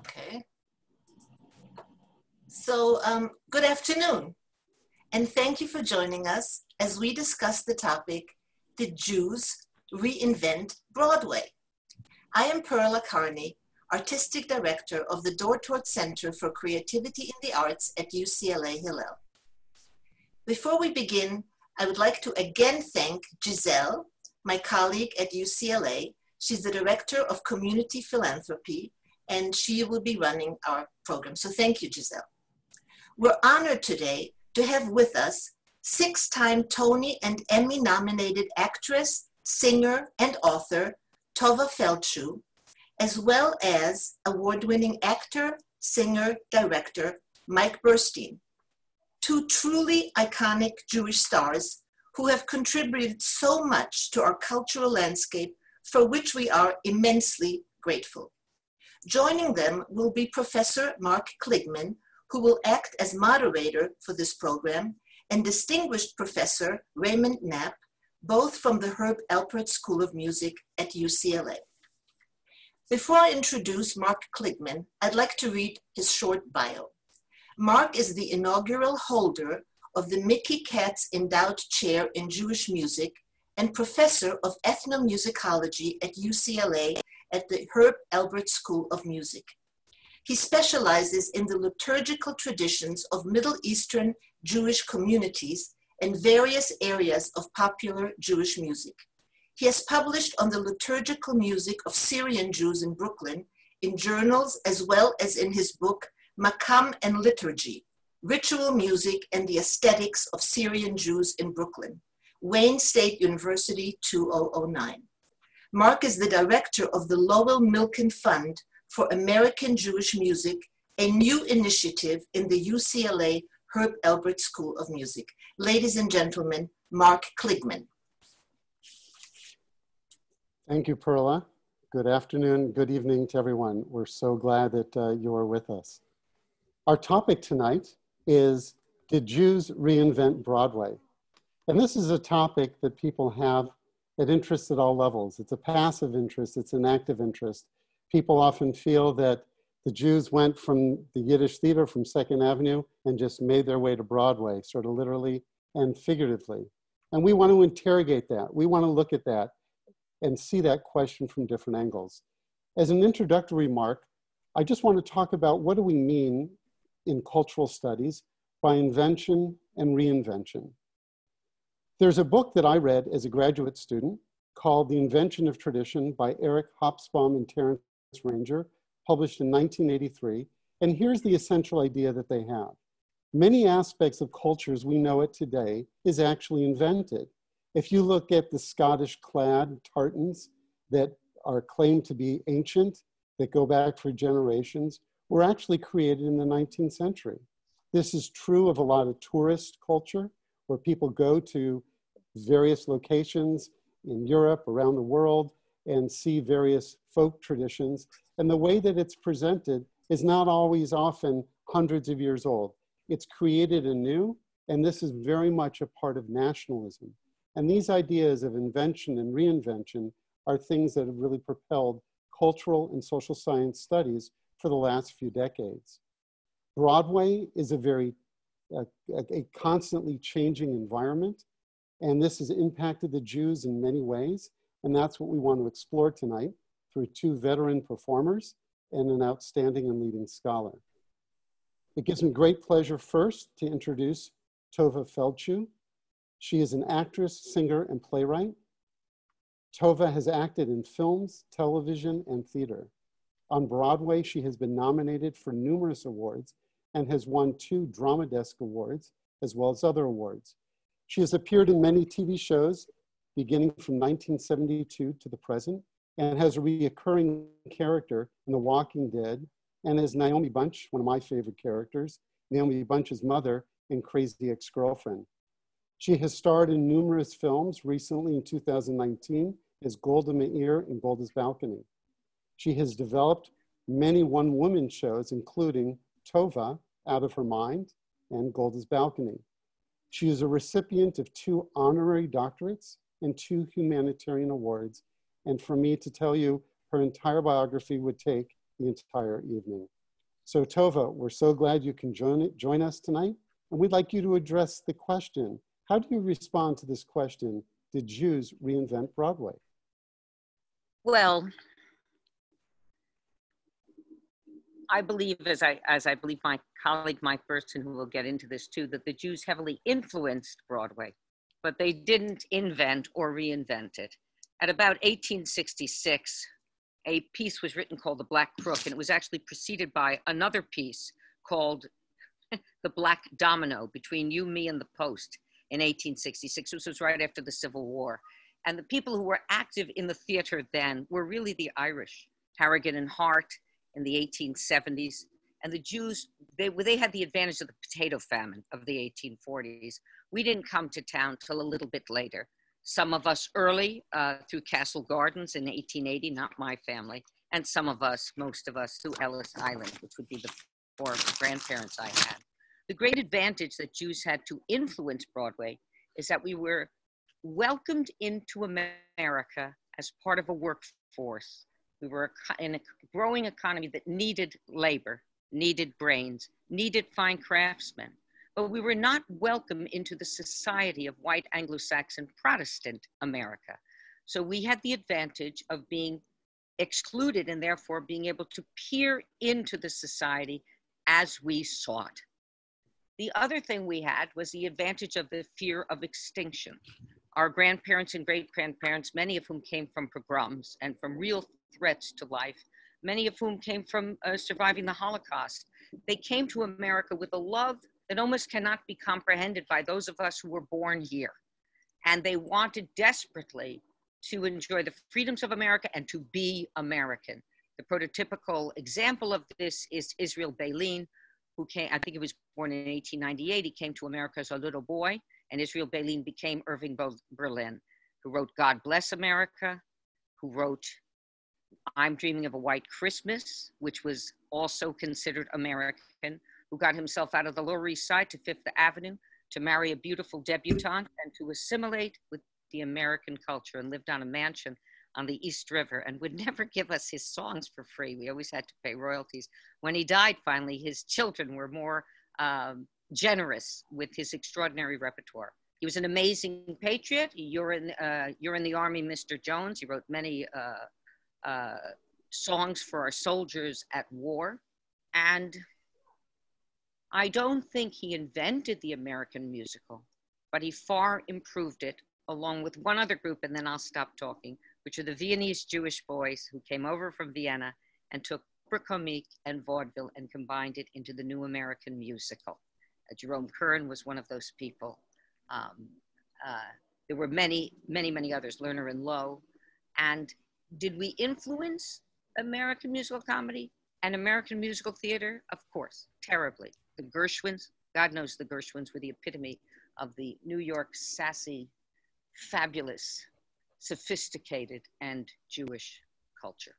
Okay. So good afternoon, and thank you for joining us as we discuss the topic, Did Jews Reinvent Broadway? I am Perla Carney, Artistic Director of the Dortort Center for Creativity in the Arts at UCLA Hillel. Before we begin, I would like to again thank Giselle, my colleague at UCLA. She's the Director of Community Philanthropy, and she will be running our program. So thank you, Giselle. We're honored today to have with us six-time Tony and Emmy-nominated actress, singer, and author, Tovah Feldshuh, as well as award-winning actor, singer, director, Mike Burstyn, two truly iconic Jewish stars who have contributed so much to our cultural landscape, for which we are immensely grateful. Joining them will be Professor Mark Kligman, who will act as moderator for this program, and distinguished Professor Raymond Knapp, both from the Herb Alpert School of Music at UCLA. Before I introduce Mark Kligman, I'd like to read his short bio. Mark is the inaugural holder of the Mickey Katz Endowed Chair in Jewish Music and Professor of Ethnomusicology at UCLA at the Herb Alpert School of Music. He specializes in the liturgical traditions of Middle Eastern Jewish communities and various areas of popular Jewish music. He has published on the liturgical music of Syrian Jews in Brooklyn in journals as well as in his book, Makam and Liturgy, Ritual Music and the Aesthetics of Syrian Jews in Brooklyn, Wayne State University, 2009. Mark is the director of the Lowell Milken Fund for American Jewish Music, a new initiative in the UCLA Herb Alpert School of Music. Ladies and gentlemen, Mark Kligman. Thank you, Perla. Good afternoon, good evening to everyone. We're so glad that you are with us. Our topic tonight is, Did Jews Reinvent Broadway? And this is a topic that people have that interests at all levels. It's a passive interest, it's an active interest. People often feel that the Jews went from the Yiddish theater from 2nd Avenue and just made their way to Broadway, sort of literally and figuratively. And we want to interrogate that. We want to look at that and see that question from different angles. As an introductory remark, I just want to talk about what do we mean in cultural studies by invention and reinvention. There's a book that I read as a graduate student called The Invention of Tradition by Eric Hobsbawm and Terence Ranger, published in 1983. And here's the essential idea that they have. Many aspects of cultures we know it today is actually invented. If you look at the Scottish clad tartans that are claimed to be ancient, that go back for generations, were actually created in the 19th century. This is true of a lot of tourist culture, where people go to various locations in Europe, around the world, and see various folk traditions. And the way that it's presented is not always often hundreds of years old. It's created anew, and this is very much a part of nationalism. And these ideas of invention and reinvention are things that have really propelled cultural and social science studies for the last few decades. Broadway is a constantly changing environment, and this has impacted the Jews in many ways, and that's what we want to explore tonight through two veteran performers and an outstanding and leading scholar. It gives me great pleasure first to introduce Tovah Feldshuh. She is an actress, singer, and playwright. Tovah has acted in films, television, and theater. On Broadway, she has been nominated for numerous awards and has won 2 Drama Desk Awards, as well as other awards. She has appeared in many TV shows, beginning from 1972 to the present, and has a recurring character in The Walking Dead, and as Naomi Bunch, one of my favorite characters, Naomi Bunch's mother in Crazy Ex-Girlfriend. She has starred in numerous films, recently in 2019 as Golda Meir in Golda's Balcony. She has developed many one-woman shows, including Tovah, Out of Her Mind, and Golda's Balcony. She is a recipient of 2 honorary doctorates and 2 humanitarian awards. And for me to tell you her entire biography would take the entire evening. So Tovah, we're so glad you can join us tonight. And we'd like you to address the question, how do you respond to this question, did Jews reinvent Broadway? Well, I believe, as I believe my colleague Mike Burstyn, who will get into this too, that the Jews heavily influenced Broadway, but they didn't invent or reinvent it. At about 1866, a piece was written called The Black Crook, and it was actually preceded by another piece called The Black Domino, Between You, Me, and the Post in 1866. This was right after the Civil War. And the people who were active in the theater then were really the Irish, Harrigan and Hart in the 1870s. And the Jews, they had the advantage of the potato famine of the 1840s. We didn't come to town till a little bit later. Some of us early through Castle Gardens in 1880, not my family, and some of us, most of us, through Ellis Island, which would be the four grandparents I had. The great advantage that Jews had to influence Broadway is that we were welcomed into America as part of a workforce. We were in a growing economy that needed labor, needed brains, needed fine craftsmen. But we were not welcome into the society of white Anglo-Saxon Protestant America. So we had the advantage of being excluded and therefore being able to peer into the society as we sought. The other thing we had was the advantage of the fear of extinction. Our grandparents and great-grandparents, many of whom came from pogroms and from real threats to life, many of whom came from surviving the Holocaust. They came to America with a love that almost cannot be comprehended by those of us who were born here. And they wanted desperately to enjoy the freedoms of America and to be American. The prototypical example of this is Israel Baleen, who came, I think he was born in 1898. He came to America as a little boy, and Israel Baleen became Irving Berlin, who wrote God Bless America, who wrote I'm Dreaming of a White Christmas, which was also considered American, who got himself out of the Lower East Side to Fifth Avenue to marry a beautiful debutante and to assimilate with the American culture, and lived on a mansion on the East River and would never give us his songs for free. We always had to pay royalties. When he died, finally, his children were more generous with his extraordinary repertoire. He was an amazing patriot. You're in the Army, Mr. Jones. He wrote many songs for our soldiers at war. And I don't think he invented the American musical, but he far improved it, along with one other group, and then I'll stop talking, which are the Viennese Jewish boys who came over from Vienna and took opera comique and vaudeville and combined it into the new American musical. Jerome Kern was one of those people. There were many, many, many others, Lerner and Lowe. And did we influence American musical comedy and American musical theater? Of course, terribly. The Gershwins, God knows the Gershwins were the epitome of the New York sassy, fabulous, sophisticated, and Jewish culture.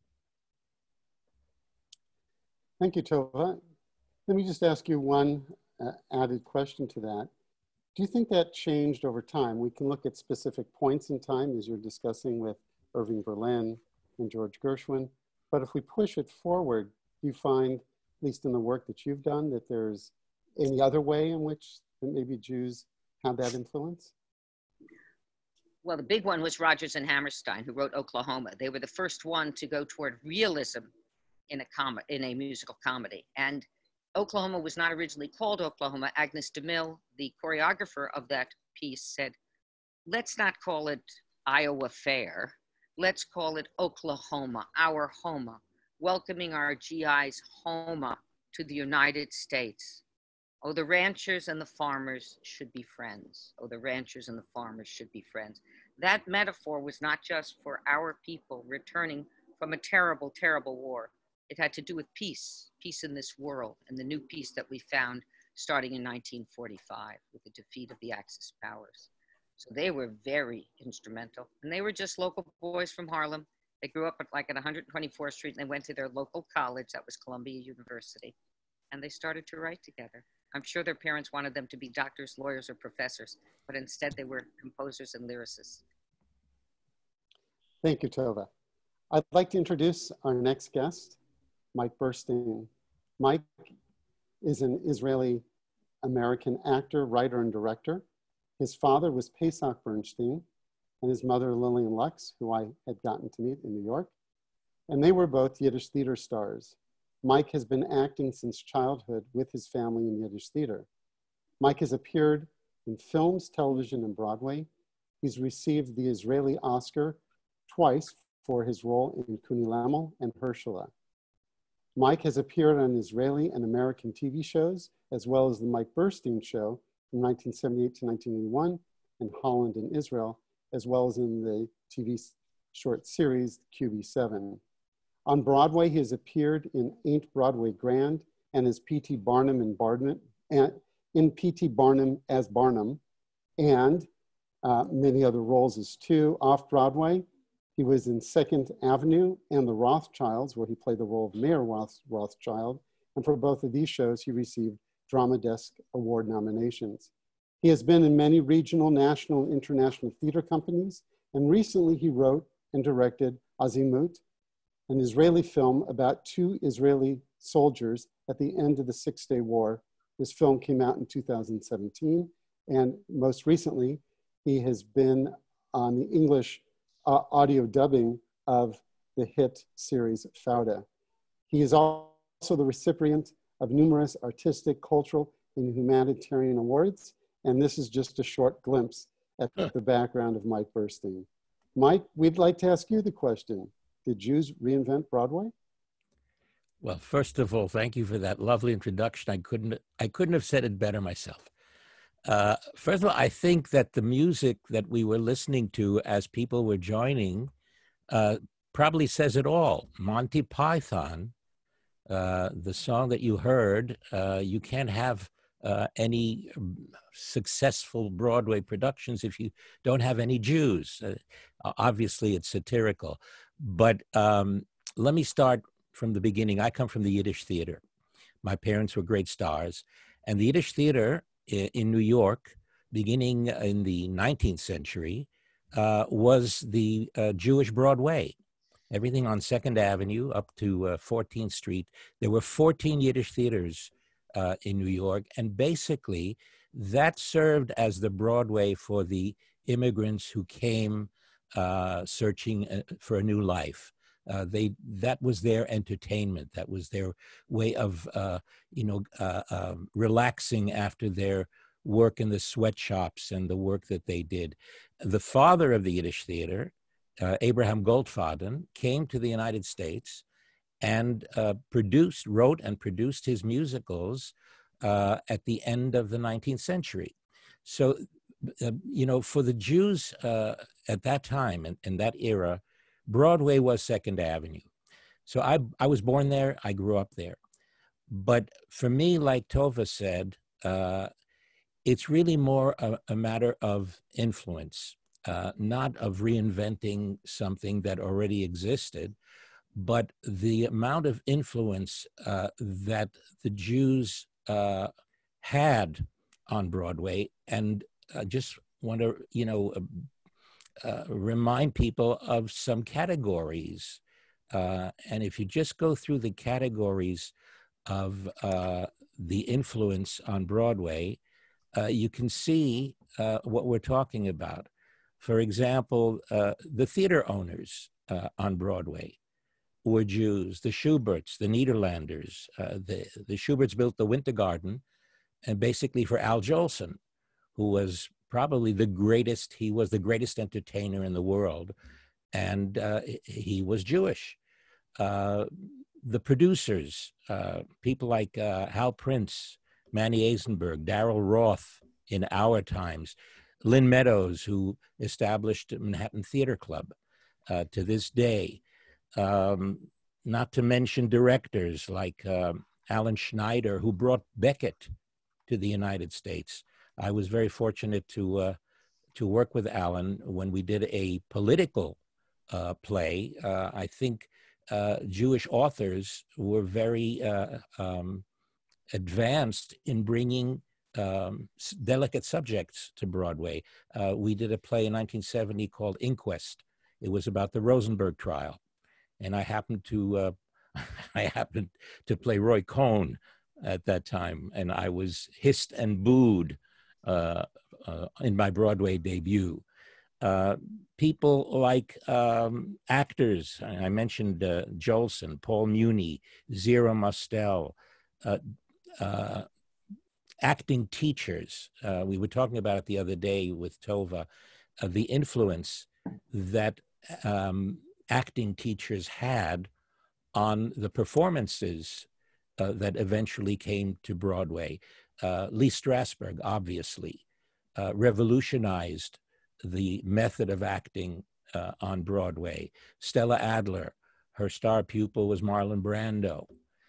Thank you, Tovah. Let me just ask you one added question to that. Do you think that changed over time? We can look at specific points in time as you're discussing with Irving Berlin and George Gershwin, but if we push it forward, do you find, at least in the work that you've done, that there's any other way in which maybe Jews had that influence? Well, the big one was Rodgers and Hammerstein, who wrote Oklahoma. They were the first one to go toward realism in a musical comedy. And Oklahoma was not originally called Oklahoma. Agnes DeMille, the choreographer of that piece, said, let's not call it Iowa Fair. Let's call it Oklahoma, our Homa, welcoming our GIs Homa to the United States. Oh, the ranchers and the farmers should be friends. Oh, the ranchers and the farmers should be friends. That metaphor was not just for our people returning from a terrible, terrible war. It had to do with peace, peace in this world, and the new peace that we found starting in 1945 with the defeat of the Axis powers. So they were very instrumental, and they were just local boys from Harlem. They grew up at 124th Street, and they went to their local college, that was Columbia University, and they started to write together. I'm sure their parents wanted them to be doctors, lawyers, or professors, but instead they were composers and lyricists. Thank you, Tovah. I'd like to introduce our next guest, Mike Burstyn. Mike is an Israeli-American actor, writer, and director. His father was Pesach Bernstein, and his mother, Lillian Lux, who I had gotten to meet in New York. And they were both Yiddish theater stars. Mike has been acting since childhood with his family in Yiddish theater. Mike has appeared in films, television, and Broadway. He's received the Israeli Oscar twice for his role in Kuni Lamel and Herschela. Mike has appeared on Israeli and American TV shows, as well as the Mike Burstyn Show from 1978 to 1981 in Holland and Israel, as well as in the TV short series QB7. On Broadway, he has appeared in Ain't Broadway Grand and as P.T. Barnum in in P.T. Barnum as Barnum, and many other roles as too. Off Broadway, he was in Second Avenue and The Rothschilds, where he played the role of Mayor Rothschild. And for both of these shows, he received Drama Desk Award nominations. He has been in many regional, national, and international theater companies. And recently he wrote and directed Azimut, an Israeli film about two Israeli soldiers at the end of the Six-Day War. This film came out in 2017. And most recently, he has been on the English audio dubbing of the hit series Fauda. He is also the recipient of numerous artistic, cultural, and humanitarian awards. And this is just a short glimpse at the background of Mike Burstyn. Mike, we'd like to ask you the question. Did Jews reinvent Broadway? Well, first of all, thank you for that lovely introduction. I couldn't have said it better myself. First of all, I think that the music that we were listening to as people were joining probably says it all. Monty Python, the song that you heard, you can't have any successful Broadway productions if you don't have any Jews. Obviously, it's satirical. But let me start from the beginning. I come from the Yiddish theater. My parents were great stars. And the Yiddish theater in New York, beginning in the 19th century, was the Jewish Broadway. Everything on 2nd Avenue up to 14th Street. There were 14 Yiddish theaters in New York. And basically, that served as the Broadway for the immigrants who came searching for a new life. That was their entertainment. That was their way of, relaxing after their work in the sweatshops and the work that they did. The father of the Yiddish theater, Abraham Goldfaden, came to the United States and wrote and produced his musicals at the end of the 19th century. So, for the Jews at that time, in that era, Broadway was 2nd Avenue. So I was born there, I grew up there. But for me, like Tovah said, it's really more a matter of influence, not of reinventing something that already existed, but the amount of influence that the Jews had on Broadway. And I just want to, remind people of some categories. And if you just go through the categories of the influence on Broadway, you can see what we're talking about. For example, the theater owners on Broadway were Jews, the Schuberts, the Nederlanders. The Schuberts built the Winter Garden, and basically for Al Jolson, who was probably the greatest. He was the greatest entertainer in the world, and he was Jewish. The producers, people like Hal Prince, Manny Eisenberg, Darrell Roth in our times, Lynn Meadows, who established Manhattan Theater Club to this day. Not to mention directors like Alan Schneider, who brought Beckett to the United States. I was very fortunate to work with Alan when we did a political play. I think Jewish authors were very advanced in bringing delicate subjects to Broadway. We did a play in 1970 called Inquest. It was about the Rosenberg trial. And I happened to I happened to play Roy Cohn at that time, and I was hissed and booed in my Broadway debut. People like actors, I mentioned Jolson, Paul Muni, Zero Mostel, acting teachers. We were talking about it the other day with Tovah, the influence that acting teachers had on the performances that eventually came to Broadway. Lee Strasberg, obviously, revolutionized the method of acting on Broadway. Stella Adler, her star pupil was Marlon Brando.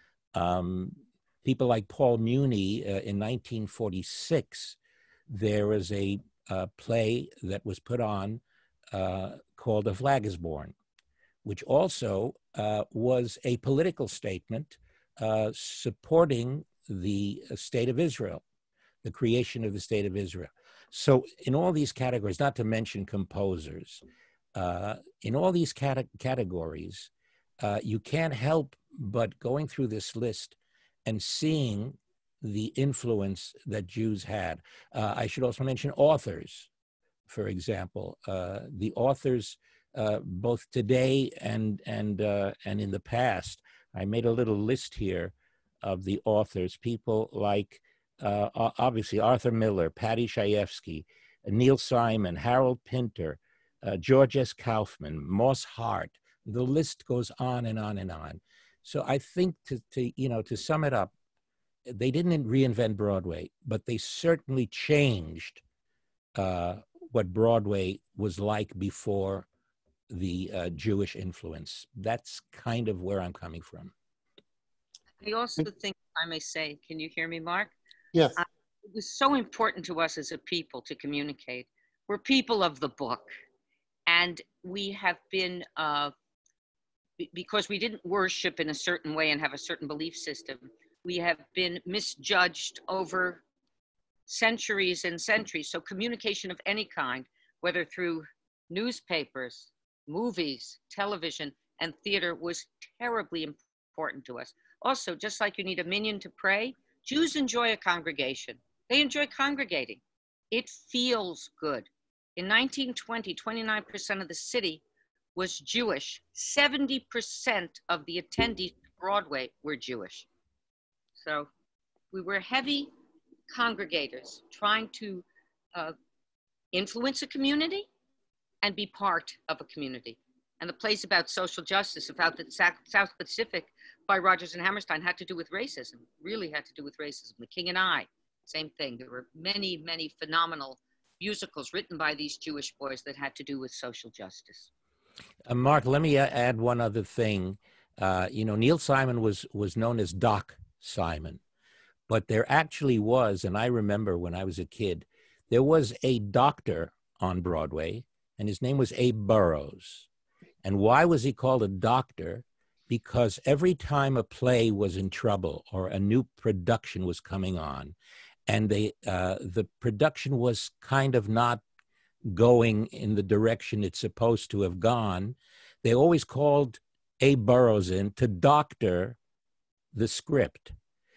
People like Paul Muni, in 1946, there was a play that was put on called A Flag is Born, which also was a political statement supporting the state of Israel, the creation of the state of Israel. So in all these categories, not to mention composers, in all these categories, you can't help but going through this list and seeing the influence that Jews had. I should also mention authors, for example. The authors, both today and in the past. I made a little list here of the authors, people like, obviously, Arthur Miller, Patty Chayefsky, Neil Simon, Harold Pinter, George S. Kaufman, Moss Hart. The list goes on and on and on. So I think to sum it up, they didn't reinvent Broadway, but they certainly changed what Broadway was like before the Jewish influence. That's kind of where I'm coming from. I also think, I may say, can you hear me, Mark? Yes. It was so important to us as a people to communicate. We're people of the book. And we have been, because we didn't worship in a certain way and have a certain belief system, we have been misjudged over centuries and centuries. So communication of any kind, whether through newspapers, movies, television, and theater, was terribly important to us. Also, just like you need a minyan to pray, Jews enjoy a congregation. They enjoy congregating. It feels good. In 1920, 29% of the city was Jewish. 70% of the attendees to Broadway were Jewish. So we were heavy congregators trying to influence a community and be part of a community. And the plays about social justice, about the South Pacific by Rodgers and Hammerstein, had to do with racism, really had to do with racism. The King and I, same thing. There were many, many phenomenal musicals written by these Jewish boys that had to do with social justice. Mark, let me add one other thing. Neil Simon was known as Doc Simon, but there actually was, and I remember when I was a kid, there was a doctor on Broadway, and his name was Abe Burrows. And why was he called a doctor? Because every time a play was in trouble or a new production was coming on, and the production was kind of not going in the direction it's supposed to have gone, they always called Abe Burrows in to doctor the script,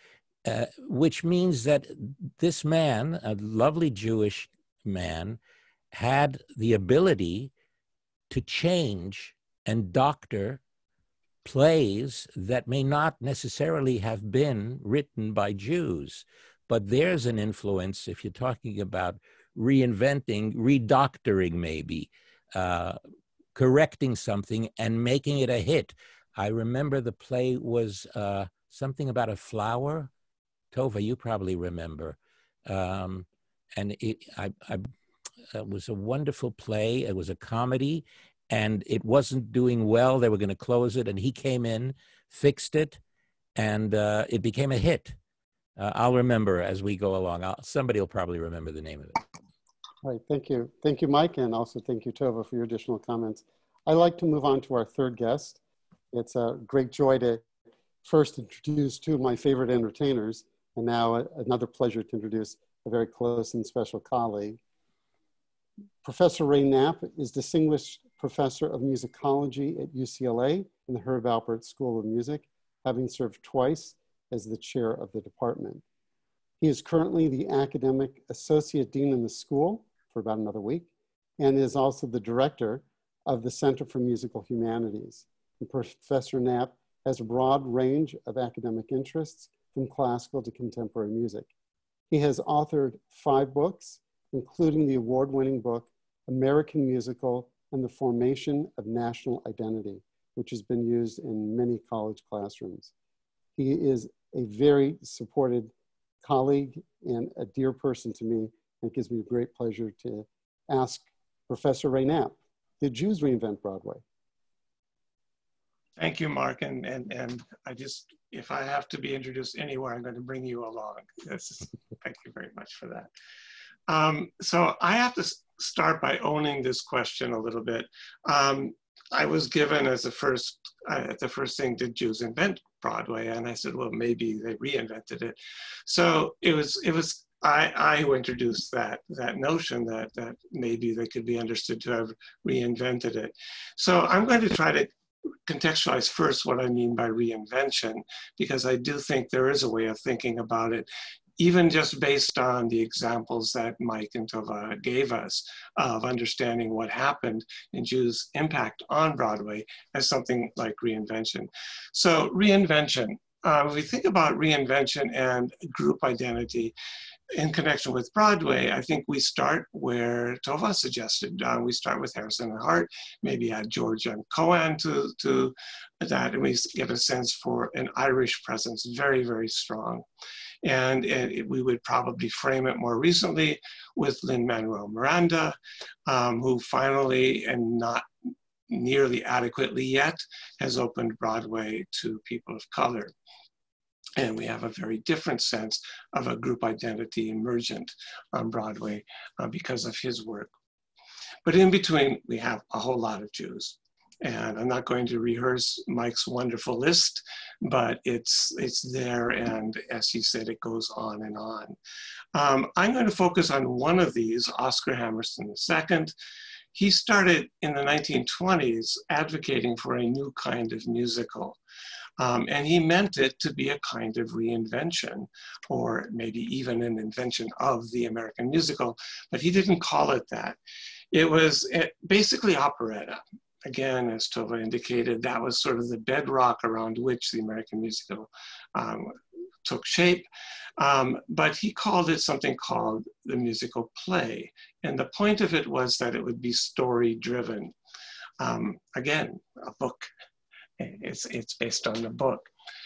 which means that this man, a lovely Jewish man, had the ability to change and doctor plays that may not necessarily have been written by Jews. But there's an influence, if you're talking about reinventing, redoctoring maybe, correcting something and making it a hit. I remember the play was something about a flower. Tovah, you probably remember. And it was a wonderful play. It was a comedy, and it wasn't doing well. They were going to close it, and he came in, fixed it, and it became a hit. I'll remember as we go along. Somebody will probably remember the name of it. All right, thank you. Thank you, Mike, and also thank you, Tovah, for your additional comments. I'd like to move on to our third guest. It's a great joy to first introduce two of my favorite entertainers, and now another pleasure to introduce a very close and special colleague. Professor Ray Knapp is Distinguished Professor of Musicology at UCLA in the Herb Alpert School of Music. having served twice as the chair of the department. He is currently the academic associate dean in the school for about another week, and is also the director of the Center for Musical Humanities. And Professor Knapp has a broad range of academic interests from classical to contemporary music. He has authored 5 books, including the award-winning book, American Musical and the Formation of National Identity, which has been used in many college classrooms. He is a very supported colleague and a dear person to me. It gives me great pleasure to ask Professor Ray Knapp, did Jews reinvent Broadway? Thank you, Mark. And I just, if I have to be introduced anywhere, I'm going to bring you along. Thank you very much for that. So I have to start by owning this question a little bit. I was given as the first thing, did Jews invent Broadway? And I said, well, maybe they reinvented it. So it was I who introduced that notion that maybe they could be understood to have reinvented it. So I'm going to try to contextualize first what I mean by reinvention, because I do think there is a way of thinking about it, even just based on the examples that Mike and Tovah gave us of understanding what happened in Jews' impact on Broadway as something like reinvention. So reinvention, if we think about reinvention and group identity in connection with Broadway, I think we start where Tovah suggested. We start with Harrison and Hart, maybe add George and Cohan to that, and we get a sense for an Irish presence, very, very strong. And we would probably frame it more recently with Lin-Manuel Miranda, who finally, and not nearly adequately yet, has opened Broadway to people of color. And we have a very different sense of a group identity emergent on Broadway because of his work. But in between, we have a whole lot of Jews. And I'm not going to rehearse Mike's wonderful list, but it's there, and as he said, it goes on and on. I'm going to focus on one of these, Oscar Hammerstein II. He started in the 1920s advocating for a new kind of musical. And he meant it to be a kind of reinvention, or maybe even an invention of the American musical, but he didn't call it that. It was basically operetta. Again, as Tovah indicated, that was sort of the bedrock around which the American musical took shape. But he called it something called the musical play. And the point of it was that it would be story-driven. Again, a book. It's based on the book.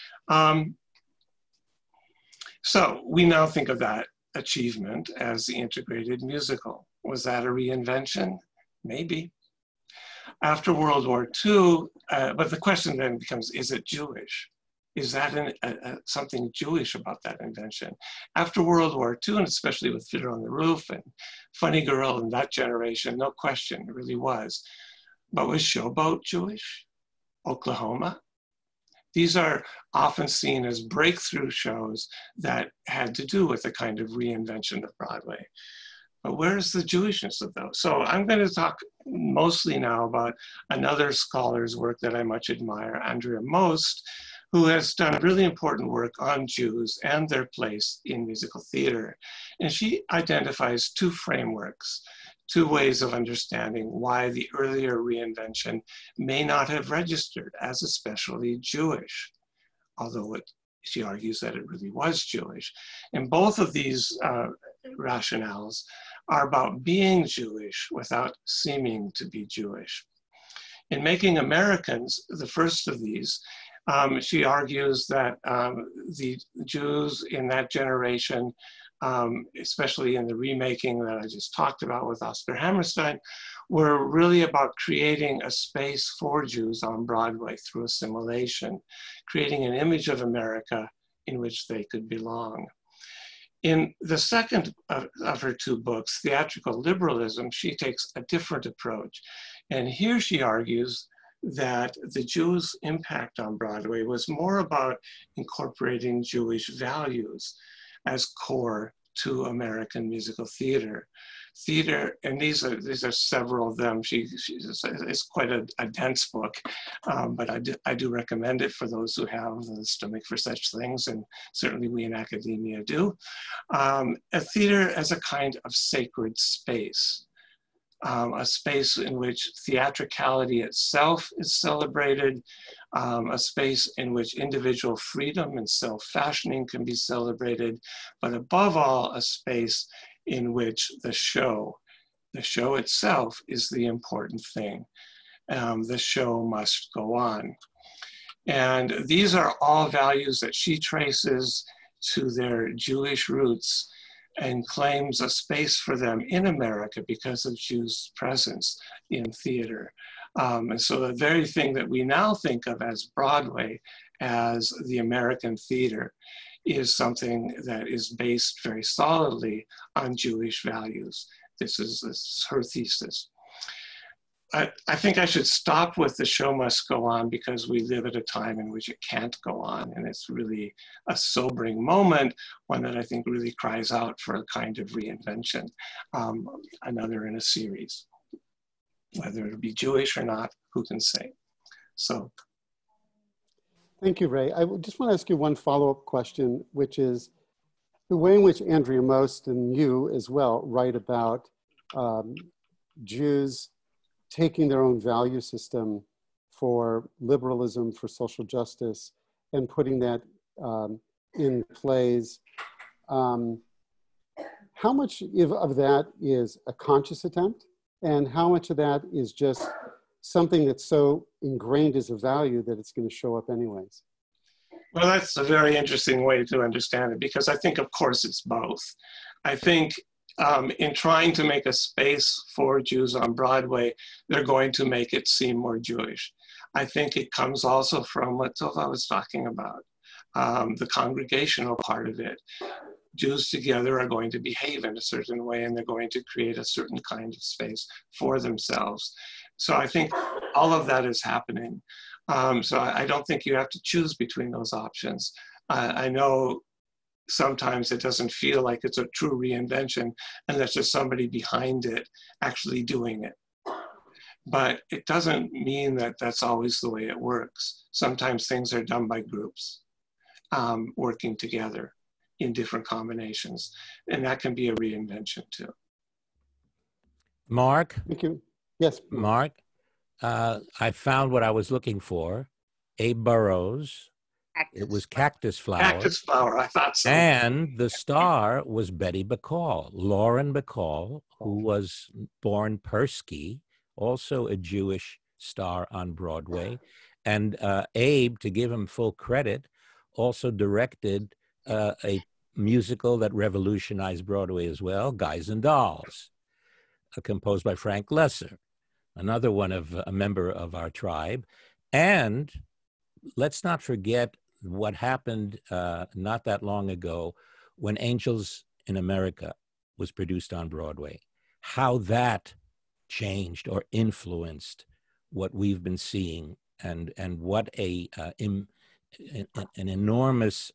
So we now think of that achievement as the integrated musical. Was that a reinvention? Maybe. After World War II, but the question then becomes, is it Jewish? Is that something Jewish about that invention? After World War II, and especially with Fiddler on the Roof and Funny Girl and that generation, no question, it really was. But was Showboat Jewish? Oklahoma? These are often seen as breakthrough shows that had to do with a kind of reinvention of Broadway. But where's the Jewishness of those? So I'm going to talk mostly now about another scholar's work that I much admire, Andrea Most, who has done really important work on Jews and their place in musical theater. And she identifies 2 frameworks, 2 ways of understanding why the earlier reinvention may not have registered as especially Jewish, although she argues that it really was Jewish. And both of these rationales are about being Jewish without seeming to be Jewish. In Making Americans, the first of these, she argues that the Jews in that generation, especially in the remaking that I just talked about with Oscar Hammerstein, were really about creating a space for Jews on Broadway through assimilation, creating an image of America in which they could belong. In the second of her 2 books, Theatrical Liberalism, she takes a different approach. And here she argues that the Jews' impact on Broadway was more about incorporating Jewish values as core to American musical theater. theater, and these are several of them. It's quite a dense book, but I do recommend it for those who have the stomach for such things, and certainly we in academia do. A theater as a kind of sacred space. A space in which theatricality itself is celebrated, a space in which individual freedom and self-fashioning can be celebrated, but above all, a space in which the show itself is the important thing. The show must go on. And these are all values that she traces to their Jewish roots and claims a space for them in America because of Jews' presence in theater. And so the very thing that we now think of as Broadway, as the American theater, is something that is based very solidly on Jewish values. This is her thesis. I think I should stop with the show must go on because we live at a time in which it can't go on. And it's really a sobering moment, one that I think really cries out for a kind of reinvention, another in a series. Whether it'll be Jewish or not, who can say? So. Thank you, Ray. I just want to ask you one follow-up question, which is the way in which Andrea Most and you as well write about Jews taking their own value system for liberalism, for social justice, and putting that in plays. How much of that is a conscious attempt, and how much of that is just something that's so ingrained as a value that it's going to show up anyways? Well, that's a very interesting way to understand it, because I think, of course, it's both. I think in trying to make a space for Jews on Broadway, they're going to make it seem more Jewish. I think it comes also from what Tovah was talking about, the congregational part of it. Jews together are going to behave in a certain way, and they're going to create a certain kind of space for themselves. So I think all of that is happening. So I don't think you have to choose between those options. I know sometimes it doesn't feel like it's a true reinvention unless there's somebody behind it actually doing it. But it doesn't mean that that's always the way it works. Sometimes things are done by groups working together in different combinations, and that can be a reinvention too. Mark? Thank you. Yes. Mark, I found what I was looking for. Abe Burrows. It was Cactus Flower. Cactus Flower, I thought so. And the star was Betty Bacall, Lauren Bacall, who was born Persky, also a Jewish star on Broadway. And Abe, to give him full credit, also directed a musical that revolutionized Broadway as well, Guys and Dolls, composed by Frank Lesser, another one of a member of our tribe. And let's not forget what happened not that long ago when Angels in America was produced on Broadway, how that changed or influenced what we've been seeing, and what an enormous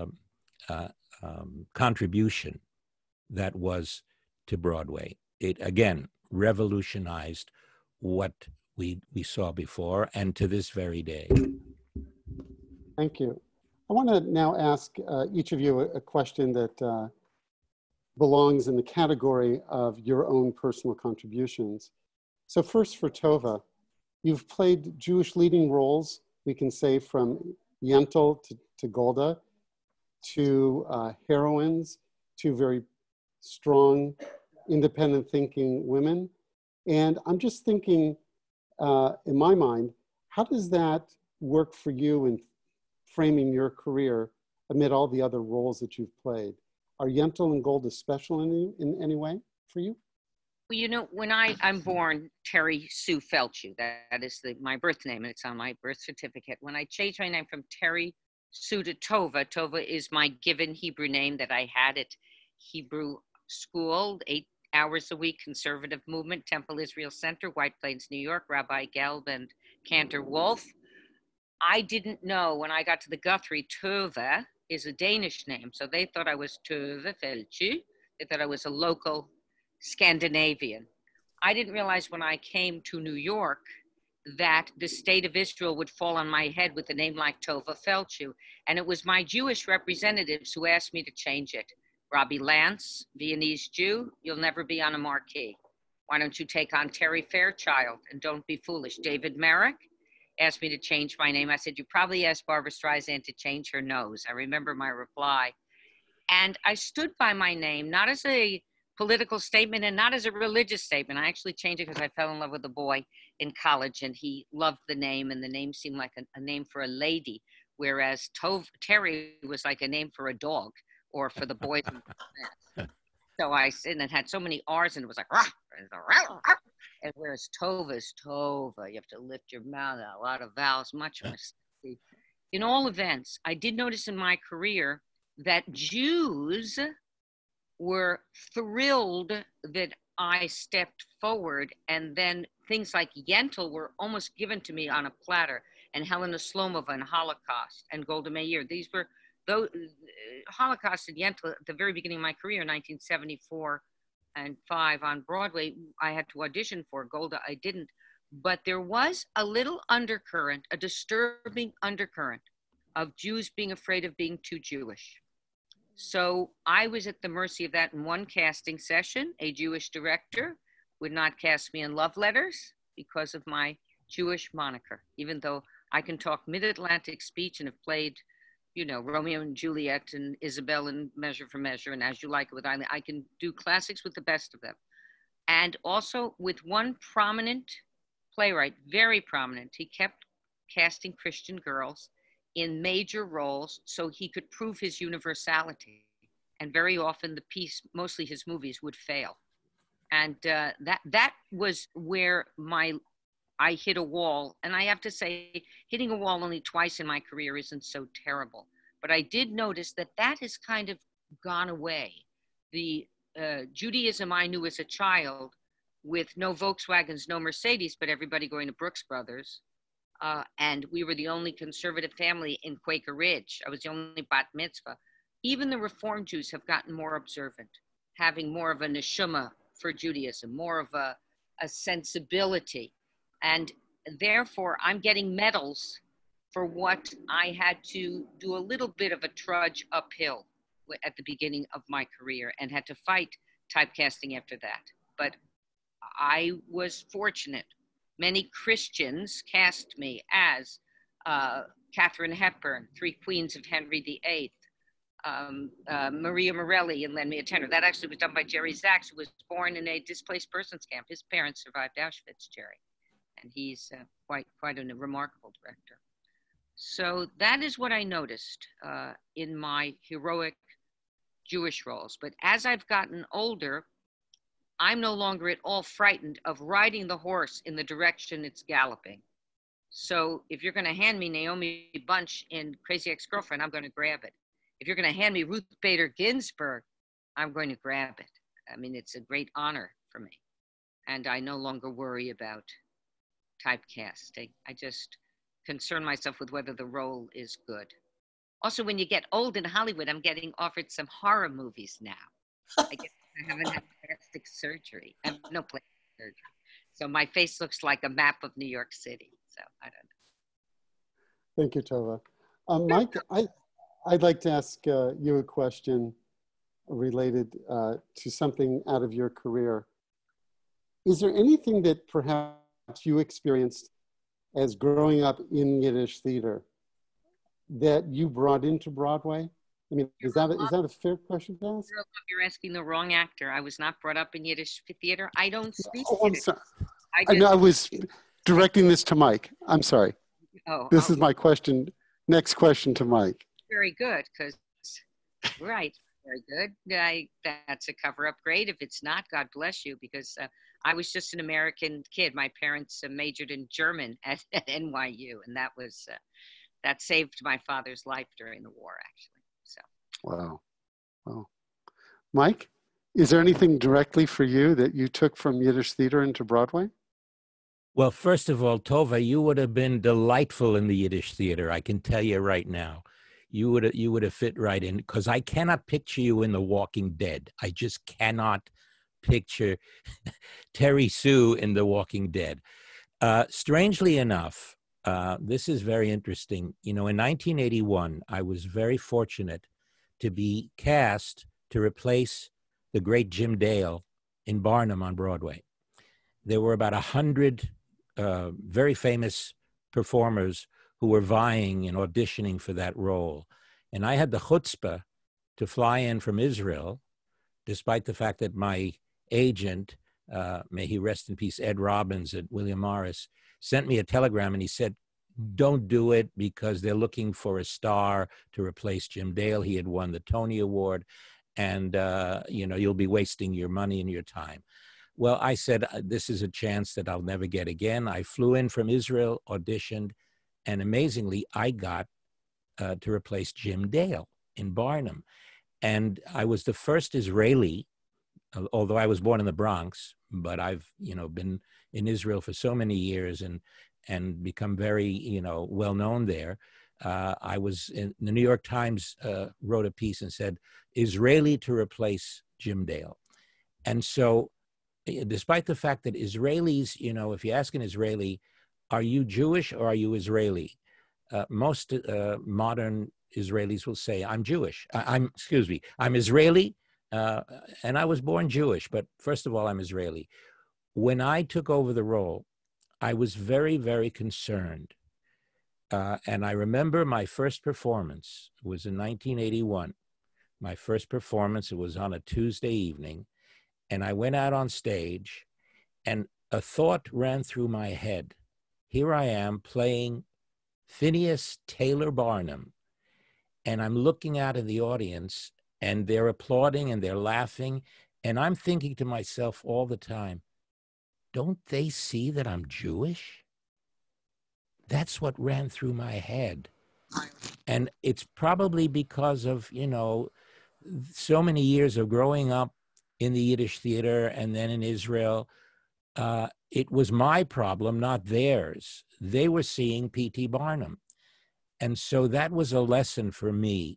contribution that was to Broadway. It, again, revolutionized what we saw before and to this very day. Thank you. I want to now ask each of you a question that belongs in the category of your own personal contributions. So first for Tovah, you've played Jewish leading roles, we can say from Yentl to Golda, to heroines, to very strong, independent thinking women. And I'm just thinking, in my mind, how does that work for you in framing your career amid all the other roles that you've played? Are Yentl and Golda special in any way for you? Well, you know, when I'm born Terry Sue Feldshuh, that is my birth name, and it's on my birth certificate. When I changed my name from Terry Sue to Tovah, Tovah is my given Hebrew name that I had at Hebrew school, 8 hours a week, conservative movement, Temple Israel Center, White Plains, New York, Rabbi Gelb and Cantor Wolf. I didn't know when I got to the Guthrie, Tovah is a Danish name. So they thought I was Tovah Feldshuh. They thought I was a local Scandinavian. I didn't realize when I came to New York that the state of Israel would fall on my head with a name like Tovah Feldshuh. And it was my Jewish representatives who asked me to change it. Robbie Lance, Viennese Jew, you'll never be on a marquee. Why don't you take on Terry Fairchild and don't be foolish? David Merrick asked me to change my name. I said, you probably asked Barbara Streisand to change her nose. I remember my reply. And I stood by my name, not as a political statement and not as a religious statement. I actually changed it because I fell in love with a boy in college and he loved the name, and the name seemed like a name for a lady, whereas Terry was like a name for a dog or for the boys. So I said, and it had so many R's and it was like, rah, and whereas Tovah is Tovah, you have to lift your mouth out, a lot of vowels, much more. In all events, I did notice in my career that Jews were thrilled that I stepped forward, and then things like Yentl were almost given to me on a platter, and Helena Slomova and Holocaust and Golda Meir. These were those Holocaust and Yentl at the very beginning of my career, 1974 and 5 on Broadway. I had to audition for Golda. I didn't, but there was a little undercurrent, a disturbing undercurrent of Jews being afraid of being too Jewish. So I was at the mercy of that in one casting session. A Jewish director would not cast me in Love Letters because of my Jewish moniker, even though I can talk mid-Atlantic speech and have played, you know, Romeo and Juliet and Isabel in Measure for Measure and As You Like It with Eileen. I can do classics with the best of them. And also with one prominent playwright, very prominent, he kept casting Christian girls in major roles so he could prove his universality. And very often the piece, mostly his movies, would fail. And that was where I hit a wall. And I have to say, hitting a wall only twice in my career isn't so terrible. But I did notice that has kind of gone away. The Judaism I knew as a child, with no Volkswagens, no Mercedes, but everybody going to Brooks Brothers, and we were the only conservative family in Quaker Ridge. I was the only bat mitzvah. Even the Reform Jews have gotten more observant, having more of a neshama for Judaism, more of a sensibility. And therefore, I'm getting medals for what I had to do a little bit of a trudge uphill at the beginning of my career and had to fight typecasting after that. But I was fortunate. Many Christians cast me as Katharine Hepburn, Three Queens of Henry VIII, Maria Morelli in Lend Me a Tenor. That actually was done by Jerry Zaks, who was born in a displaced persons camp. His parents survived Auschwitz, Jerry. And he's quite a remarkable director. So that is what I noticed in my heroic Jewish roles. But as I've gotten older, I'm no longer at all frightened of riding the horse in the direction it's galloping. So if you're going to hand me Naomi Bunch in Crazy Ex-Girlfriend, I'm going to grab it. If you're going to hand me Ruth Bader Ginsburg, I'm going to grab it. I mean, it's a great honor for me. And I no longer worry about typecasting. I just concern myself with whether the role is good. Also, when you get old in Hollywood, I'm getting offered some horror movies now. I guess I haven't had plastic surgery. I have no plastic surgery. So my face looks like a map of New York City. So I don't know. Thank you, Tovah. Mike, I'd like to ask you a question related to something out of your career. Is there anything that perhaps you experienced as growing up in Yiddish theater that you brought into Broadway? I mean, is that a fair question to ask? You're asking the wrong actor. I was not brought up in Yiddish theater. I don't speak I'm Yiddish. sorry. I was directing this to Mike. I'm sorry. This is my question. Next question to Mike. Very good, because, right, very good. That's a cover-up grade. If it's not, God bless you, because I was just an American kid. My parents majored in German at NYU, and that saved my father's life during the war, actually. So. Wow. Mike, is there anything directly for you that you took from Yiddish theater into Broadway? Well, first of all, Tovah, you would have been delightful in the Yiddish theater. I can tell you right now. You would have fit right in, because I cannot picture you in The Walking Dead. I just cannot picture Terry Sue in The Walking Dead. Strangely enough, this is very interesting. You know, in 1981, I was very fortunate to be cast to replace the great Jim Dale in Barnum on Broadway. There were about 100 very famous performers who were vying and auditioning for that role. And I had the chutzpah to fly in from Israel, despite the fact that my agent, may he rest in peace, Ed Robbins at William Morris, sent me a telegram and he said, don't do it because they're looking for a star to replace Jim Dale. He had won the Tony Award and, you know, you'll be wasting your money and your time. Well, I said, this is a chance that I'll never get again. I flew in from Israel, auditioned, and amazingly, I got to replace Jim Dale in Barnum. And I was the first Israeli, although I was born in the Bronx, but I've, you know, been in Israel for so many years and become very, you know, well known there. I was in the New York Times wrote a piece and said, Israeli to replace Jim Dale. And so despite the fact that Israelis, you know, if you ask an Israeli, are you Jewish or are you Israeli? Most modern Israelis will say, I'm Jewish. I'm Israeli, and I was born Jewish, but first of all, I'm Israeli. When I took over the role, I was very, very concerned. And I remember my first performance was in 1981. My first performance, it was on a Tuesday evening. And I went out on stage and a thought ran through my head. Here I am playing Phineas Taylor Barnum. And I'm looking out at the audience and they're applauding and they're laughing. And I'm thinking to myself all the time, don't they see that I'm Jewish? That's what ran through my head. And it's probably because of, you know, so many years of growing up in the Yiddish theater and then in Israel. It was my problem, not theirs. They were seeing P.T. Barnum. And so that was a lesson for me,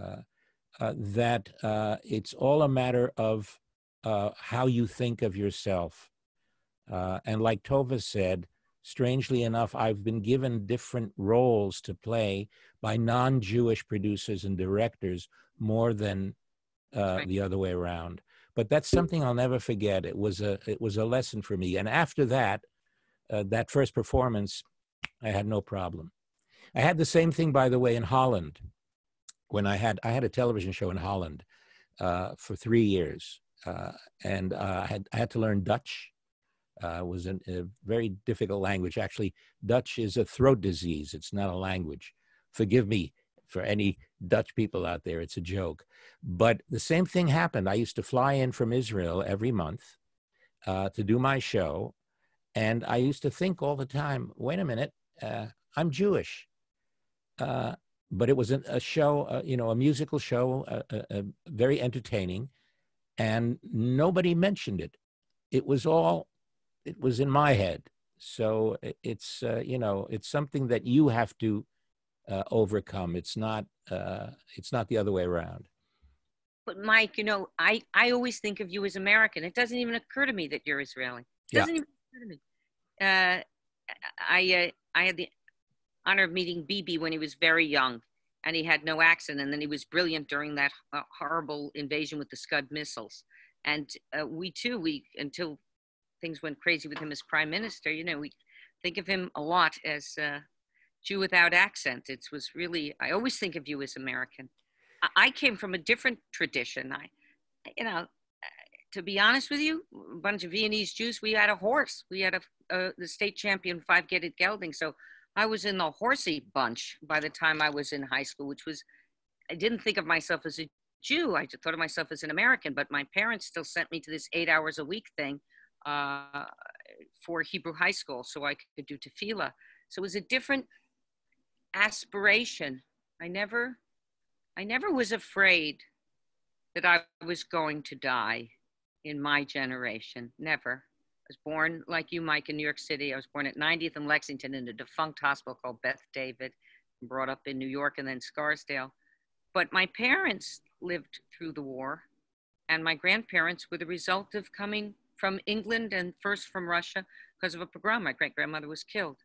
that it's all a matter of how you think of yourself. And like Tovah said, strangely enough, I've been given different roles to play by non-Jewish producers and directors more than the other way around. But that's something I'll never forget. It was a lesson for me. And after that, that first performance, I had no problem. I had the same thing, by the way, in Holland. When I had a television show in Holland for 3 years, and I had to learn Dutch. It was a very difficult language. Actually, Dutch is a throat disease. It's not a language. Forgive me for any Dutch people out there. It's a joke. But the same thing happened. I used to fly in from Israel every month to do my show. And I used to think all the time, wait a minute, I'm Jewish. But it was a show, you know, a musical show, very entertaining. And nobody mentioned it. It was in my head. So it's, you know, it's something that you have to overcome. It's not the other way around. But Mike, you know, I always think of you as American. It doesn't even occur to me that you're Israeli. It doesn't even occur to me. I had the honor of meeting Bibi when he was very young, and he had no accent, and then he was brilliant during that horrible invasion with the Scud missiles. And we until things went crazy with him as prime minister, you know, we think of him a lot as Jew without accent. It was really, I always think of you as American. I came from a different tradition. You know, to be honest with you, a bunch of Viennese Jews, we had a horse. We had the state champion 5-gaited gelding. So I was in the horsey bunch by the time I was in high school, which was, I didn't think of myself as a Jew. I just thought of myself as an American, but my parents still sent me to this 8 hours a week thing for Hebrew high school so I could do tefillah. So it was a different aspiration. I never was afraid that I was going to die in my generation. Never. I was born like you, Mike, in New York City. I was born at 90th and Lexington in a defunct hospital called Beth David, brought up in New York and then Scarsdale. But my parents lived through the war. And my grandparents were the result of coming from England and first from Russia because of a pogrom. My great-grandmother was killed.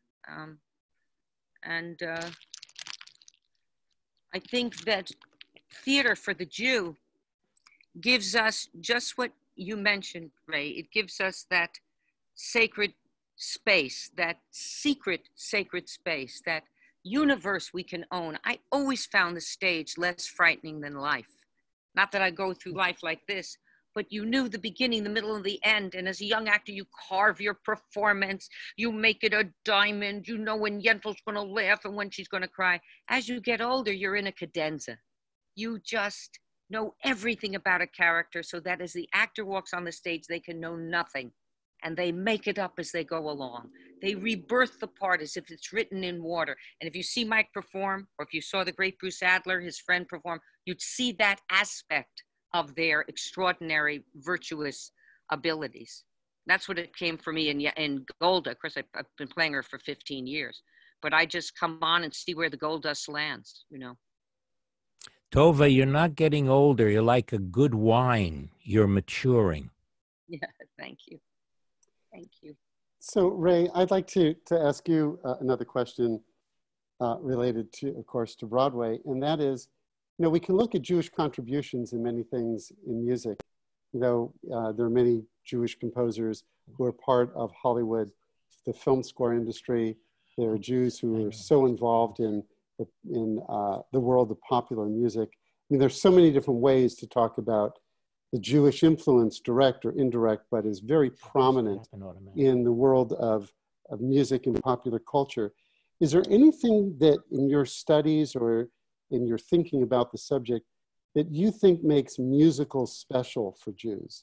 I think that theater for the Jew gives us just what you mentioned, Ray. It gives us that sacred space, that secret sacred space, that universe we can own. I always found the stage less frightening than life. Not that I go through life like this, but you knew the beginning, the middle, and the end. And as a young actor, you carve your performance, you make it a diamond, you know when Yentl's gonna laugh and when she's gonna cry. As you get older, you're in a cadenza. You just know everything about a character so that as the actor walks on the stage, they can know nothing. And they make it up as they go along. They rebirth the part as if it's written in water. And if you see Mike perform, or if you saw the great Bruce Adler, his friend, perform, you'd see that aspect of their extraordinary, virtuous abilities. That's what it came for me in Golda. Of course, I've been playing her for 15 years, but I just come on and see where the gold dust lands, you know. Tovah, you're not getting older. You're like a good wine. You're maturing. Yeah, thank you. Thank you. So, Ray, I'd like to ask you another question related to, of course, to Broadway, and that is, you know, we can look at Jewish contributions in many things in music. You know, there are many Jewish composers who are part of Hollywood, the film score industry. There are Jews who are so involved in the world of popular music. I mean, there's so many different ways to talk about the Jewish influence, direct or indirect, but is very prominent in the world of music and popular culture. Is there anything that in your studies or in your thinking about the subject that you think makes musicals special for Jews?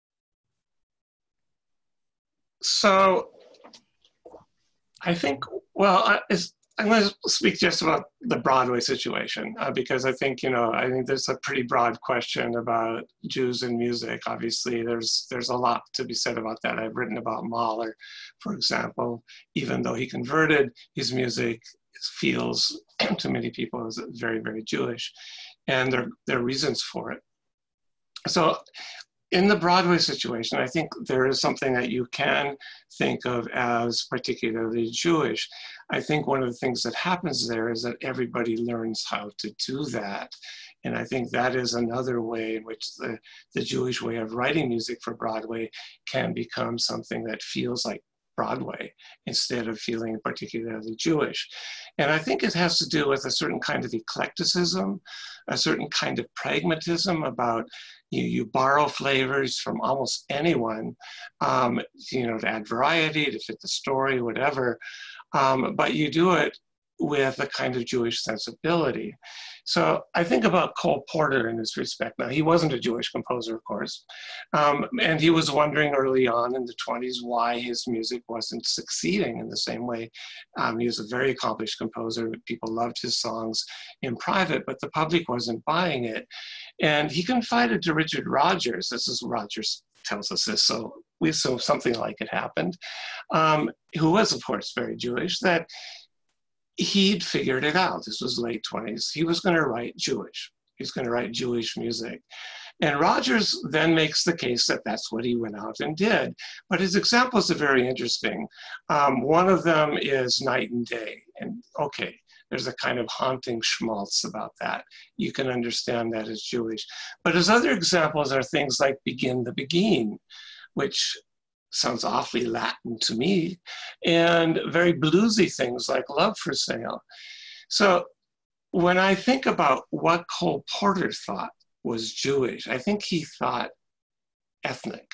So I think, well, I'm going to speak just about the Broadway situation because I think, you know, I think there's a pretty broad question about Jews and music. Obviously, there's a lot to be said about that. I've written about Mahler, for example. Even though he converted, his music feels to many people as very, very Jewish, and there are reasons for it. So in the Broadway situation, I think there is something that you can think of as particularly Jewish. I think one of the things that happens there is that everybody learns how to do that. And I think that is another way in which the Jewish way of writing music for Broadway can become something that feels like Broadway instead of feeling particularly Jewish. And I think it has to do with a certain kind of eclecticism, a certain kind of pragmatism about you borrow flavors from almost anyone, you know, to add variety, to fit the story, whatever, but you do it with a kind of Jewish sensibility. So I think about Cole Porter in this respect. Now, he wasn't a Jewish composer, of course, and he was wondering early on in the 20s why his music wasn't succeeding in the same way. He was a very accomplished composer. People loved his songs in private, but the public wasn't buying it. And he confided to Richard Rodgers, this is Rodgers tells us this, so we assume something like it happened, who was, of course, very Jewish, that he'd figured it out. This was late 20s. He was going to write Jewish. He's going to write Jewish music. And Rodgers then makes the case that that's what he went out and did. But his examples are very interesting. One of them is Night and Day. And okay, there's a kind of haunting schmaltz about that. You can understand that as Jewish. But his other examples are things like Begin the Begin, which sounds awfully Latin to me, and very bluesy things like Love for Sale. So when I think about what Cole Porter thought was Jewish, I think he thought ethnic,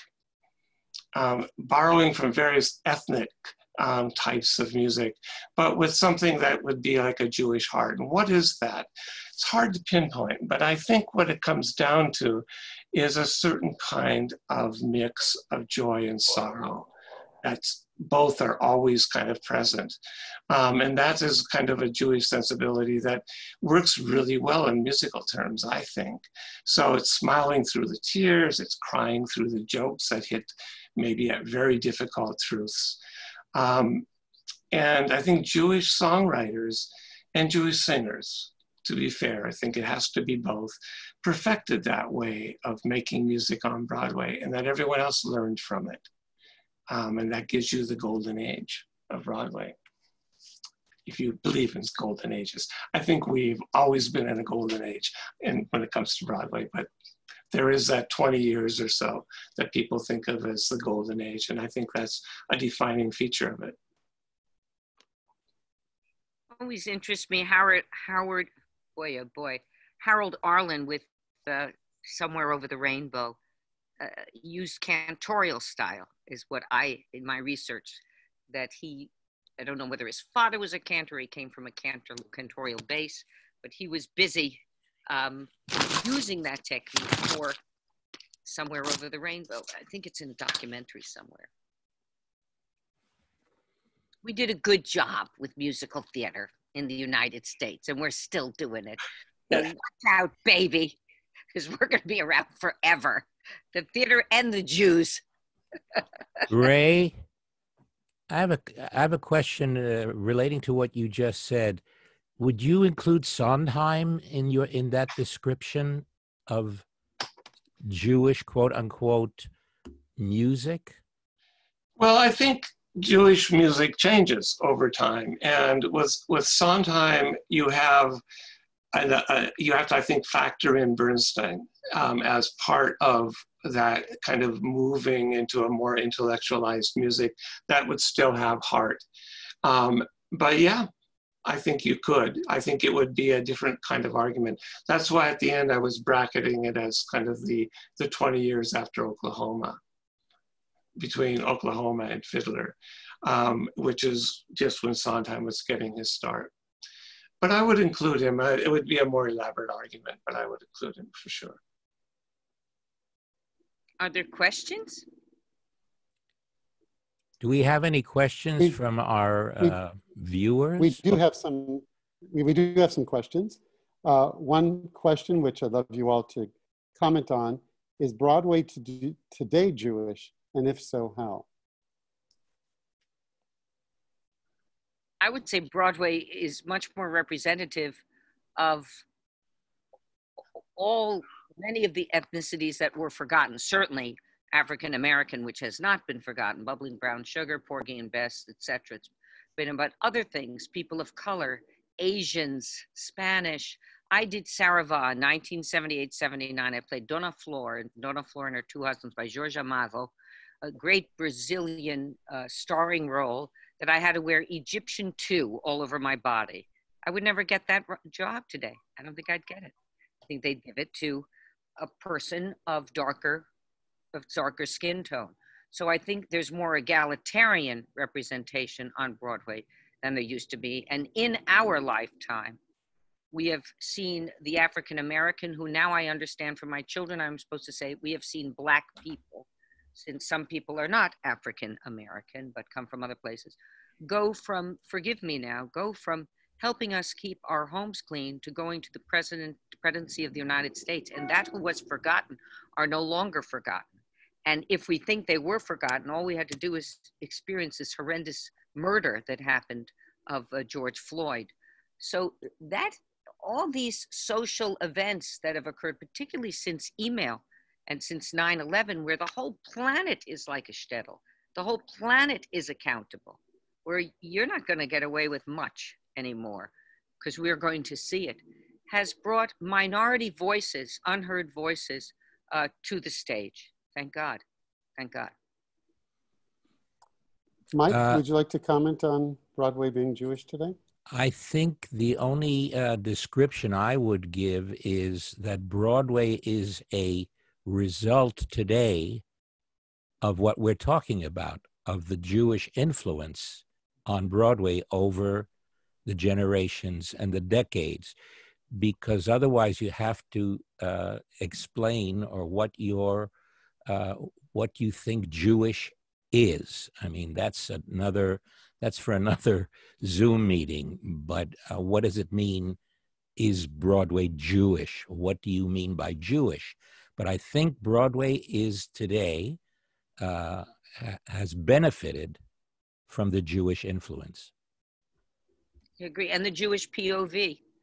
borrowing from various ethnic types of music, but with something that would be like a Jewish heart. And what is that? It's hard to pinpoint, but I think what it comes down to is a certain kind of mix of joy and sorrow. That's both are always kind of present. And that is kind of a Jewish sensibility that works really well in musical terms, I think. So it's smiling through the tears, it's crying through the jokes that hit maybe at very difficult truths. And I think Jewish songwriters and Jewish singers, to be fair. I think it has to be both, perfected that way of making music on Broadway, and that everyone else learned from it. And that gives you the golden age of Broadway, if you believe in golden ages. I think we've always been in a golden age when it comes to Broadway, but there is that 20 years or so that people think of as the golden age, and I think that's a defining feature of it. Always interests me, Harold, boy, oh boy, Harold Arlen with Somewhere Over the Rainbow used cantorial style, is what in my research, that I don't know whether his father was a cantor, he came from a cantorial base, but he was busy using that technique for Somewhere Over the Rainbow. I think it's in a documentary somewhere. We did a good job with musical theater in the United States, and we're still doing it. So watch out, baby, because we're going to be around forever. The theater and the Jews. Ray, I have a question relating to what you just said. Would you include Sondheim in that description of Jewish, quote unquote, music? Well, I think Jewish music changes over time, and with Sondheim, you have to, I think, factor in Burstyn as part of that kind of moving into a more intellectualized music that would still have heart. But yeah, I think you could. I think it would be a different kind of argument. That's why at the end I was bracketing it as kind of the 20 years after Oklahoma, between Oklahoma and Fiddler, which is just when Sondheim was getting his start. But I would include him. It would be a more elaborate argument, but I would include him for sure. Are there questions? Do we have any questions from our viewers? We do have some. We do have some questions. One question, which I'd love you all to comment on, is Broadway today Jewish, and if so, how? I would say Broadway is much more representative of many of the ethnicities that were forgotten. Certainly African American, which has not been forgotten, Bubbling Brown Sugar, Porgy and Bess, etc. It's been about other things, people of color, Asians, Spanish. I did Saravá in 1978-79. I played Dona Flor and Her Two Husbands by Jorge Amado, a great Brazilian starring role that I had to wear Egyptian tulle all over my body. I would never get that job today. I don't think I'd get it. I think they'd give it to a person of darker skin tone. So I think there's more egalitarian representation on Broadway than there used to be. And in our lifetime, we have seen the African American, who now I understand from my children, I'm supposed to say, we have seen Black people, since some people are not African American, but come from other places, go from, forgive me now, go from helping us keep our homes clean to going to the presidency of the United States. And that who was forgotten are no longer forgotten. And if we think they were forgotten, all we had to do is experience this horrendous murder that happened of George Floyd. So that all these social events that have occurred, particularly since email and since 9/11, where the whole planet is like a shtetl, the whole planet is accountable, where you're not going to get away with much anymore because we're going to see it, has brought minority voices, unheard voices, to the stage. Thank God. Thank God. Mike, would you like to comment on Broadway being Jewish today? I think the only description I would give is that Broadway is a result today of what we're talking about, of the Jewish influence on Broadway over the generations and the decades, because otherwise you have to explain or what you think Jewish is. I mean, that's for another Zoom meeting, but what does it mean? Is Broadway Jewish? What do you mean by Jewish? But I think Broadway is today, has benefited from the Jewish influence. I agree, and the Jewish POV.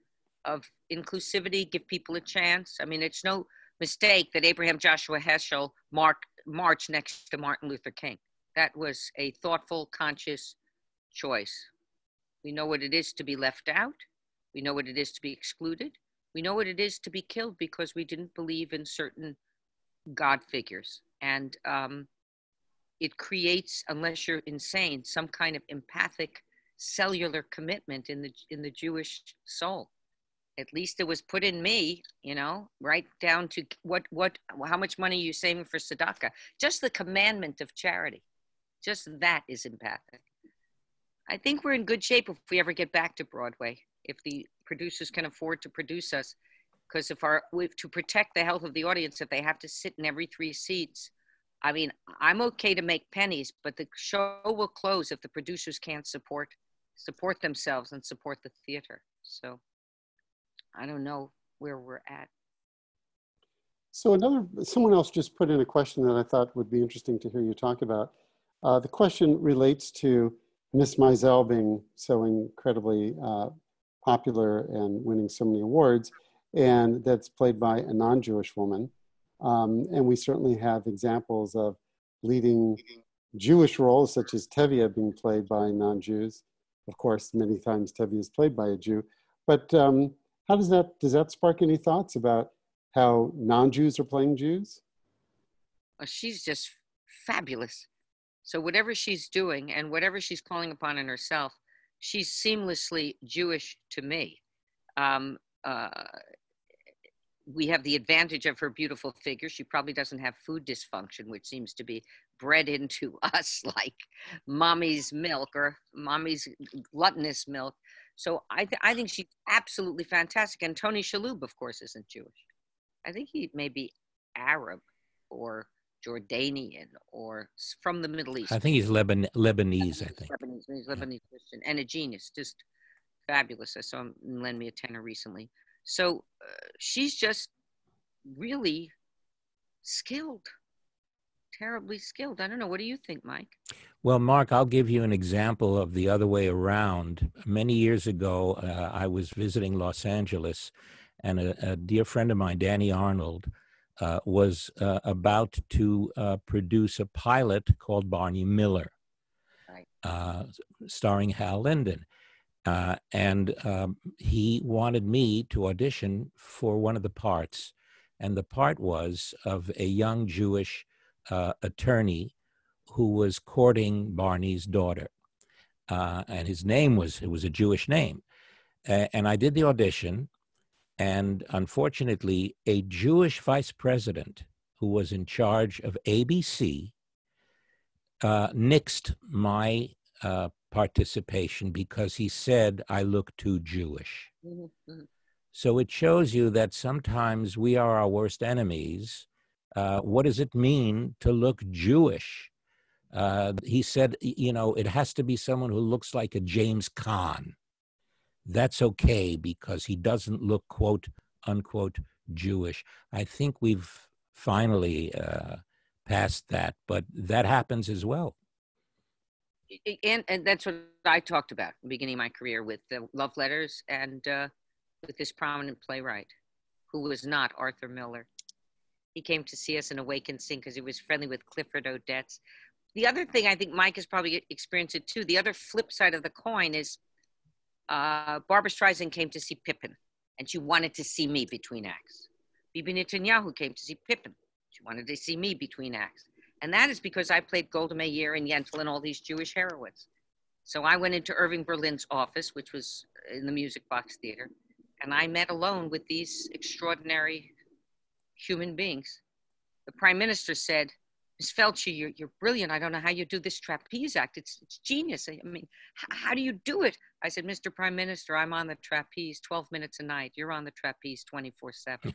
inclusivity, give people a chance. I mean, it's no mistake that Abraham Joshua Heschel marched next to Martin Luther King. That was a thoughtful, conscious choice. We know what it is to be left out. We know what it is to be excluded. We know what it is to be killed because we didn't believe in certain God figures. And it creates, unless you're insane, some kind of empathic cellular commitment in the Jewish soul. At least it was put in me, you know, right down to how much money are you saving for tzedakah? Just the commandment of charity. Just that is empathic. I think we're in good shape if we ever get back to Broadway, if the producers can afford to produce us, because to protect the health of the audience, if they have to sit in every 3 seats, I mean, I'm okay to make pennies, but the show will close if the producers can't support themselves and support the theater. So I don't know where we're at. So someone else just put in a question that I thought would be interesting to hear you talk about. The question relates to Miss Maisel being so incredibly popular and winning so many awards, and that's played by a non-Jewish woman. And we certainly have examples of leading Jewish roles, such as Tovah being played by non-Jews. Of course, many times Tovah is played by a Jew. But how does that spark any thoughts about how non-Jews are playing Jews? Well, she's just fabulous. So whatever she's doing and whatever she's calling upon in herself, she's seamlessly Jewish to me. We have the advantage of her beautiful figure. She probably doesn't have food dysfunction, which seems to be bred into us like mommy's milk or mommy's gluttonous milk. So I think she's absolutely fantastic. And Tony Shalhoub, of course, isn't Jewish. I think he may be Arab or Jordanian or from the Middle East. I think he's Lebanese, I think. He's Lebanese Christian and a genius, just fabulous. I saw him lend me a tenner recently. So she's just really skilled, terribly skilled. I don't know. What do you think, Mike? Well, Mark, I'll give you an example of the other way around. Many years ago, I was visiting Los Angeles, and a dear friend of mine, Danny Arnold, was about to produce a pilot called Barney Miller, right. Starring Hal Linden. And he wanted me to audition for one of the parts. And the part was of a young Jewish attorney who was courting Barney's daughter. And his name was a Jewish name. And I did the audition. And unfortunately, a Jewish vice president who was in charge of ABC nixed my participation because he said I look too Jewish. Mm-hmm. So it shows you that sometimes we are our worst enemies. What does it mean to look Jewish? He said, you know, it has to be someone who looks like a James Caan. That's okay because he doesn't look, quote, unquote, Jewish. I think we've finally passed that, but that happens as well. And that's what I talked about at the beginning of my career with the love letters and with this prominent playwright who was not Arthur Miller. He came to see us in Awake and Sing because he was friendly with Clifford Odets. The other thing, I think Mike has probably experienced it too, the other flip side of the coin is Barbra Streisand came to see Pippin and she wanted to see me between acts. Bibi Netanyahu came to see Pippin. She wanted to see me between acts. And that is because I played Golda Meir and Yentl and all these Jewish heroines. So I went into Irving Berlin's office, which was in the Music Box Theater, and I met alone with these extraordinary human beings. The Prime Minister said, Ms. Feldshuh, you're brilliant. I don't know how you do this trapeze act. It's genius. I mean, how do you do it? I said, Mr. Prime Minister, I'm on the trapeze 12 minutes a night. You're on the trapeze 24/7.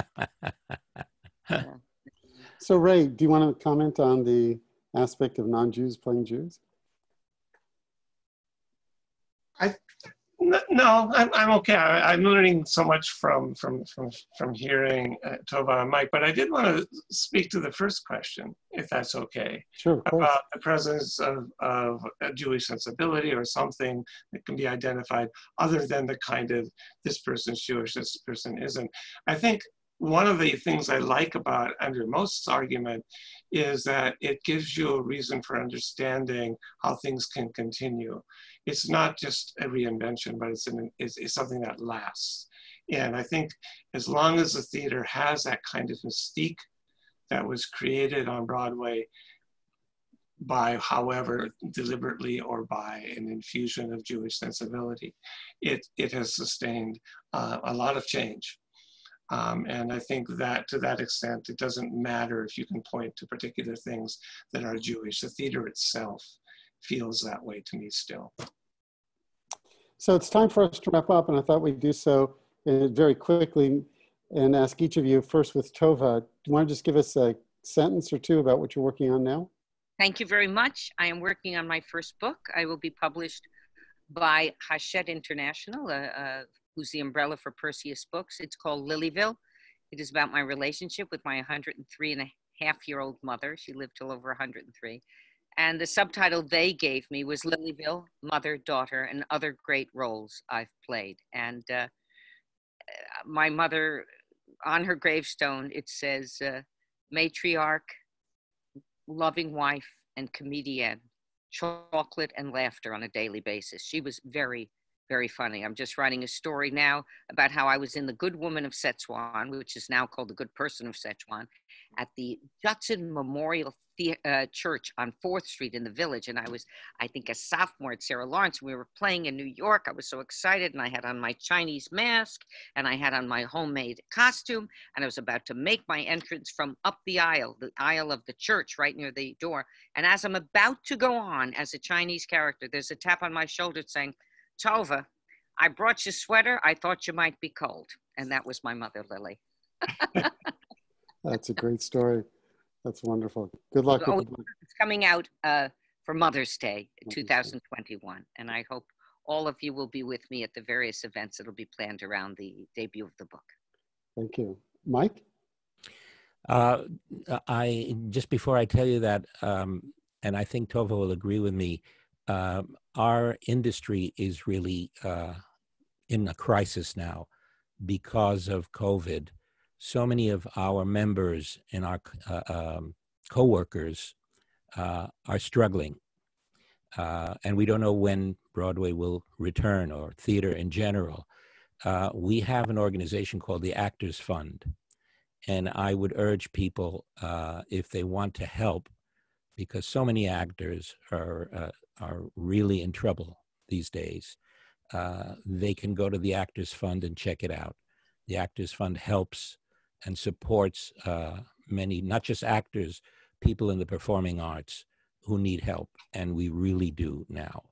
Yeah. So Ray, do you want to comment on the aspect of non-Jews playing Jews? No, I'm okay. I'm learning so much from hearing Tovah and Mike, but I did want to speak to the first question, if that's okay. Sure, of course. About the presence of a Jewish sensibility or something that can be identified other than the kind of this person's Jewish, this person isn't. I think one of the things I like about Andrew Most's argument is that it gives you a reason for understanding how things can continue. It's not just a reinvention, but it's something that lasts. And I think as long as the theater has that kind of mystique that was created on Broadway by, however, deliberately or by an infusion of Jewish sensibility, it has sustained a lot of change. And I think that to that extent, it doesn't matter if you can point to particular things that are Jewish. The theater itself feels that way to me still. So it's time for us to wrap up, and I thought we'd do so very quickly and ask each of you, first with Tovah, do you want to just give us a sentence or two about what you're working on now? Thank you very much. I am working on my first book. I will be published by Hachette International, who's the umbrella for Perseus Books. It's called Lilyville. It is about my relationship with my 103-and-a-half-year-old mother. She lived till over 103. And the subtitle they gave me was Lilyville, Mother, Daughter, and Other Great Roles I've Played. And my mother, on her gravestone, it says, matriarch, loving wife, and comedian, chocolate and laughter on a daily basis. She was very, very funny. I'm just writing a story now about how I was in the Good Woman of Szechuan, which is now called the Good Person of Szechuan, at the Judson Memorial Church on 4th Street in the Village. And I was, I think, a sophomore at Sarah Lawrence. We were playing in New York. I was so excited, and I had on my Chinese mask, and I had on my homemade costume, and I was about to make my entrance from up the aisle of the church right near the door. And as I'm about to go on as a Chinese character, there's a tap on my shoulder saying, Tovah, I brought you a sweater. I thought you might be cold. And that was my mother, Lily. That's a great story. That's wonderful. Good luck with the book. It's coming out for Mother's Day 2021. And I hope all of you will be with me at the various events that will be planned around the debut of the book. Thank you. Mike? Just before I tell you that, and I think Tovah will agree with me, our industry is really in a crisis now because of COVID. So many of our members and our co-workers are struggling. And we don't know when Broadway will return, or theater in general. We have an organization called the Actors Fund. And I would urge people, if they want to help, because so many actors are really in trouble these days, they can go to the Actors Fund and check it out. The Actors Fund helps and supports many, not just actors, people in the performing arts who need help, and we really do now.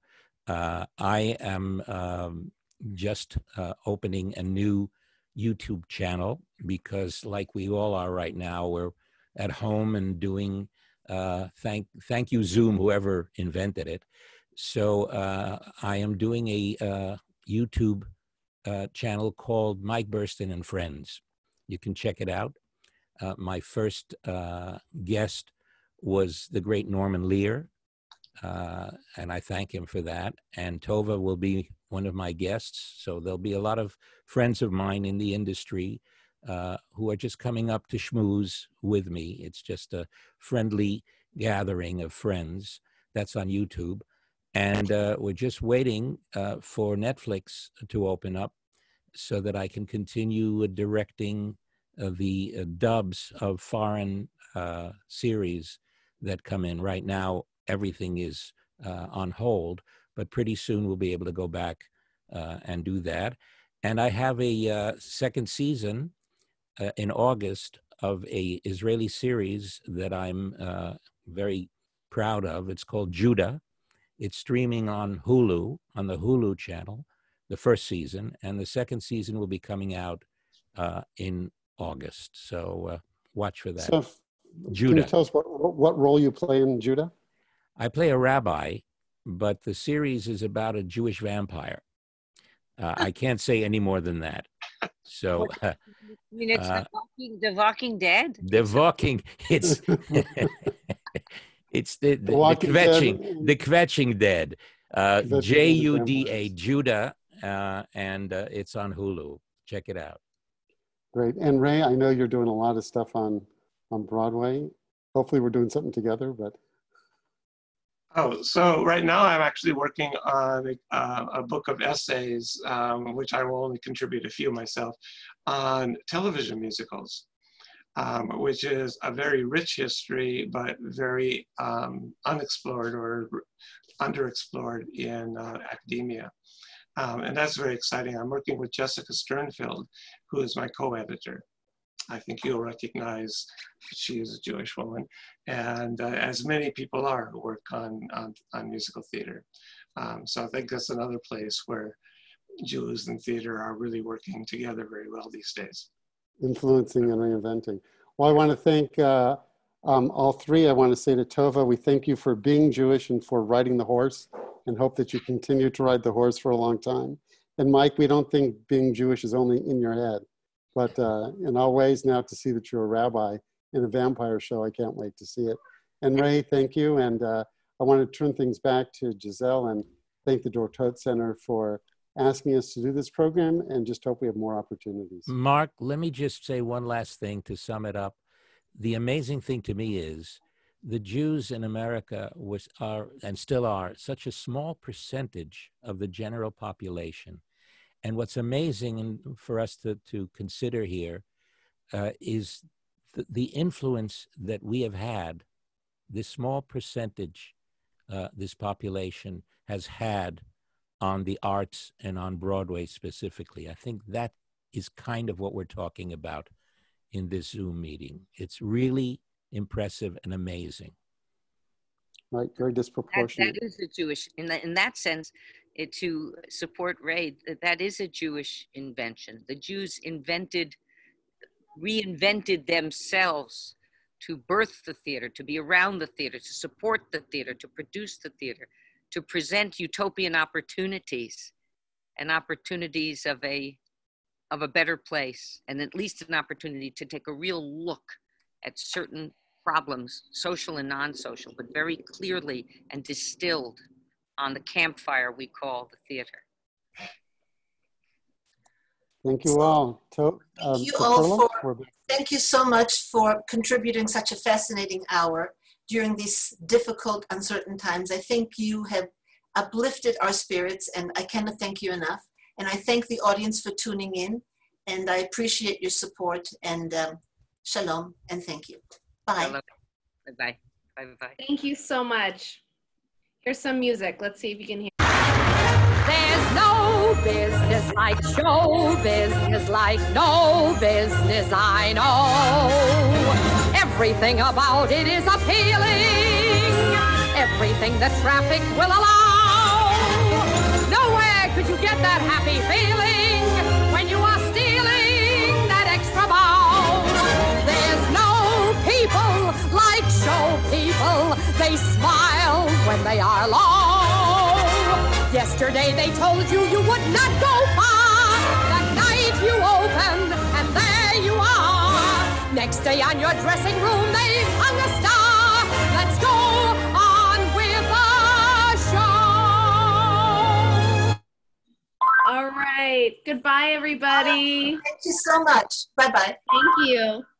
I am just opening a new YouTube channel because, like we all are right now, we're at home and doing thank you Zoom, whoever invented it. So I am doing a YouTube channel called Mike Burstyn and Friends. You can check it out. My first guest was the great Norman Lear, and I thank him for that. And Tovah will be one of my guests. So there'll be a lot of friends of mine in the industry who are just coming up to schmooze with me. It's just a friendly gathering of friends. That's on YouTube. And we're just waiting for Netflix to open up so that I can continue directing the dubs of foreign series that come in. Right now, everything is on hold, but pretty soon we'll be able to go back and do that. And I have a second season in August of a Israeli series that I'm very proud of. It's called Judah. It's streaming on Hulu, on the Hulu channel, the first season, and the second season will be coming out in August. So watch for that. So Judah. Can you tell us what role you play in Judah? I play a rabbi, but the series is about a Jewish vampire I can't say any more than that. So, I mean, it's the Walking Dead. The Walking, it's it's the Walking kvetching, Dead. the kvetching dead. Kvetching Juda, vampires. Judah, and it's on Hulu. Check it out. Great. And Ray, I know you're doing a lot of stuff on Broadway. Hopefully we're doing something together, but. Oh, so right now I'm actually working on a book of essays, which I will only contribute a few myself, on television musicals, which is a very rich history, but very unexplored or underexplored in academia. And that's very exciting. I'm working with Jessica Sternfeld, who is my co-editor. I think you'll recognize she is a Jewish woman, and as many people are who work on musical theater. So I think that's another place where Jews and theater are really working together very well these days. Influencing and reinventing. Well, I want to thank all three. I want to say to Tovah, we thank you for being Jewish and for riding the horse, and hope that you continue to ride the horse for a long time. And Mike, we don't think being Jewish is only in your head. But in all ways, now to see that you're a rabbi in a vampire show, I can't wait to see it. And Ray, thank you. And I want to turn things back to Giselle and thank the Dortot Center for asking us to do this program, and just hope we have more opportunities. Mark, let me just say one last thing to sum it up. The amazing thing to me is the Jews in America are and still are such a small percentage of the general population. And what's amazing for us to consider here is the influence that we have had, this small percentage, this population has had on the arts and on Broadway specifically. I think that is kind of what we're talking about in this Zoom meeting. It's really impressive and amazing. Right, very disproportionate. That is a Jewish, in that sense, to support Ray, that is a Jewish invention. The Jews reinvented themselves to birth the theater, to be around the theater, to support the theater, to produce the theater, to present utopian opportunities and opportunities of a better place, and at least an opportunity to take a real look at certain problems, social and non-social, but very clearly and distilled on the campfire we call the theater. Thank you all. Thank you so much for contributing such a fascinating hour during these difficult, uncertain times. I think you have uplifted our spirits, and I cannot thank you enough. And I thank the audience for tuning in, and I appreciate your support, and shalom, and thank you. Bye. Bye-bye. Bye-bye. Thank you so much. Here's some music. Let's see if you can hear. There's no business like show business, like no business I know. Everything about it is appealing. Everything the traffic will allow. Nowhere could you get that happy feeling when you are stealing that extra bow. There's no people like show people. They smile when they are low. Yesterday they told you you would not go far. The night you opened and there you are. Next day on your dressing room they hung a star. Let's go on with the show. All right. Goodbye, everybody. Thank you so much. Bye-bye. Thank you.